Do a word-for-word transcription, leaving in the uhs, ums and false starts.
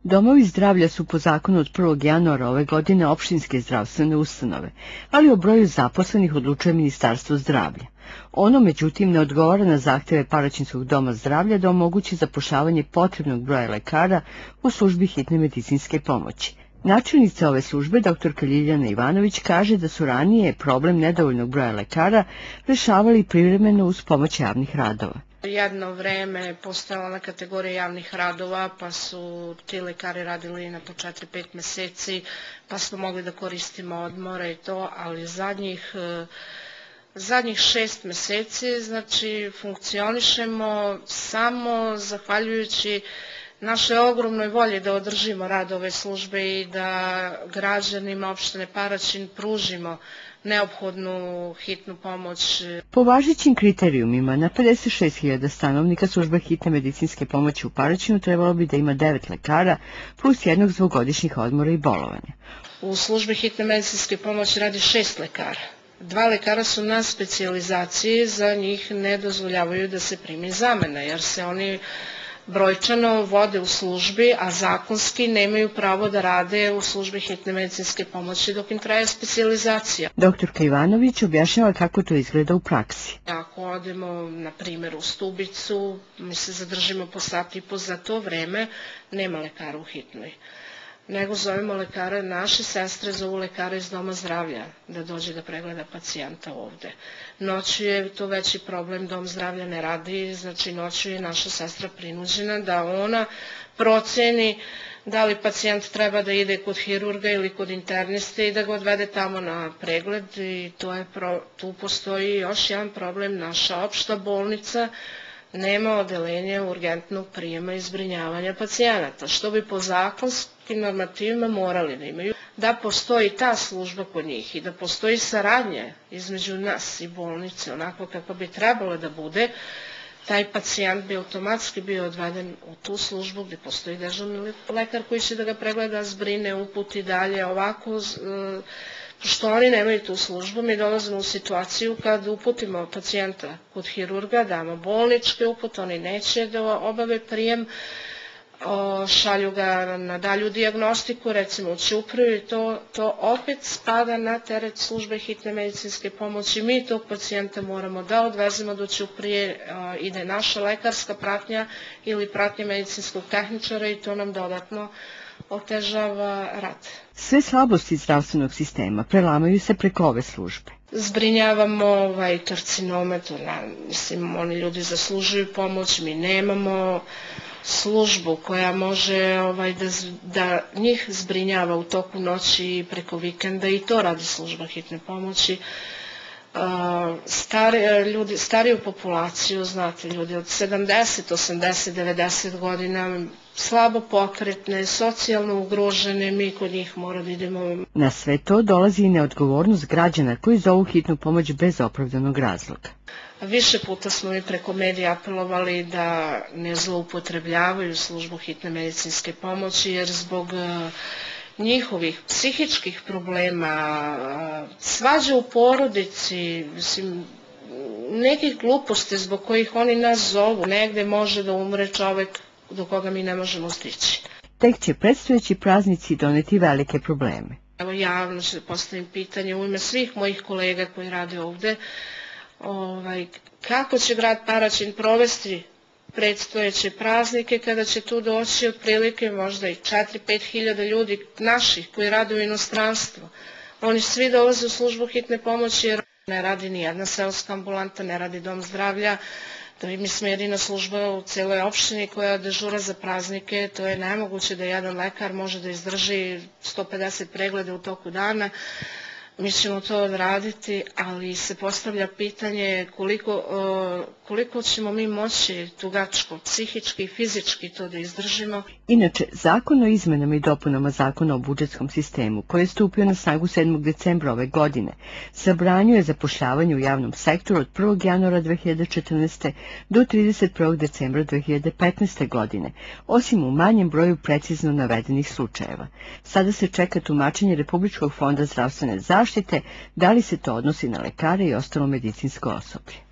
Domovi zdravlja su po zakonu od prvog januara ove godine opštinske zdravstvene ustanove, ali o broju zaposlenih odlučuje Ministarstvo zdravlja. Ono, međutim, ne odgovara na zahteve Paraćinskog doma zdravlja da omogući zapošljavanje potrebnog broja lekara u službi hitne medicinske pomoći. Načelnica ove službe, doktorka Ljiljana Ivanović, kaže da su ranije problem nedovoljnog broja lekara rešavali privremeno uz pomoć javnih radova. Jedno vreme postojala na kategorija javnih radova, pa su ti lekari radili na po četiri pet meseci, pa smo mogli da koristimo odmore i to, ali zadnjih, zadnjih šest meseci, znači, funkcionišemo samo zahvaljujući našoj ogromnoj volji da održimo rad ove službe i da građanima opštine Paraćin pružimo neophodnu hitnu pomoć. Po važećim kriterijumima, na pedeset šest hiljada stanovnika služba hitne medicinske pomoći u Paraćinu trebalo bi da ima devet lekara plus jednog zbog godišnjih odmora i bolovanja. U službi hitne medicinske pomoći radi šest lekara. Dva lekara su na specijalizaciji, za njih ne dozvoljavaju da se primi zamena, jer se oni brojčano vode u službi, a zakonski nemaju pravo da rade u službi hitne medicinske pomoći dok im traje specijalizacija. Doktorka Ivanović objašnjava kako to izgleda u praksi. Ako odemo, na primjer, u Stubicu, mi se zadržimo po sat i po, za to vreme nema lekara u hitnoj, nego zovemo lekare, naše sestre zovu lekara iz doma zdravlja da dođe da pregleda pacijenta ovde. Noću je to veći problem, dom zdravlja ne radi, znači noću je naša sestra prinuđena da ona proceni da li pacijent treba da ide kod hirurga ili kod interniste i da ga odvede tamo na pregled i to je pro, tu postoji još jedan problem, naša opšta bolnica nema odelenje urgentnog prijema i zbrinjavanja pacijenata, što bi po zakonskim normativima morali da imaju. Da postoji ta služba kod njih i da postoji saradnja između nas i bolnice, onako kako bi trebalo da bude, taj pacijent bi automatski bio odveden u tu službu gde postoji dežurni lekar koji će da ga pregleda, zbrine, uputi dalje, ovako. Što oni nemaju tu službu, mi dolazimo u situaciju kad uputimo pacijenta kod hirurga, damo bolničke upute, oni neće da obave prijem, šalju ga na dalju dijagnostiku, recimo u Ćupriju, i to, to opet spada na teret službe hitne medicinske pomoći. Mi tog pacijenta moramo da odvezemo do Ćuprije, ide naša lekarska pratnja ili pratnja medicinskog tehničara i to nam dodatno otežava rad. Sve slabosti zdravstvenog sistema prelamaju se preko ove službe. Zbrinjavamo ovaj karcinome, to na, mislim, oni ljudi zaslužuju pomoć, mi nemamo službu koja može ovaj, da, da njih zbrinjava u toku noći i preko vikenda i to radi služba hitne pomoći. Uh, stari, ljudi, stariju populaciju, znate, ljudi od sedamdeset, osamdeset, devedeset godina, slabo pokretne, socijalno ugrožene, mi kod njih mora da idemo. Na sve to dolazi i neodgovornost građana koji zovu hitnu pomoć bez opravdanog razloga. Više puta smo mi preko medija apelovali da ne zloupotrebljavaju službu hitne medicinske pomoći, jer zbog uh, njihovih psihičkih problema, svađa u porodici, mislim, nekih gluposti zbog kojih oni nas zovu, negde može da umre čovek do koga mi ne možemo stići. Tek će predstojeći praznici doneti velike probleme. Evo javno ću da postavim pitanje u ime svih mojih kolega koji rade ovde, ovaj, kako će grad Paraćin provesti predstojeće praznike kada će tu doći otprilike možda i četiri do pet hiljada ljudi naših koji rade u inostranstvu. Oni svi dolaze u službu hitne pomoći jer ne radi ni jedna seoska ambulanta, ne radi dom zdravlja. To je, mi smo jedina služba u celoj opštini koja dežura za praznike. To je nemoguće da jedan lekar može da izdrži sto pedeset pregleda u toku dana. Mi ćemo to odraditi, ali se postavlja pitanje koliko, koliko ćemo mi moći tugačko, psihički i fizički to da izdržimo. Inače, zakon o izmenama i dopunama zakona o budžetskom sistemu, koji je stupio na snagu sedmog decembra ove godine, zabranjuje zapošljavanje u javnom sektoru od prvog januara dve hiljade četrnaeste. do trideset prvog decembra dve hiljade petnaeste. godine, osim u manjem broju precizno navedenih slučajeva. Sada se čeka tumačenje Republičkog fonda zdravstvene zaštite, da li se to odnosi na lekare i ostalo medicinsko osoblje.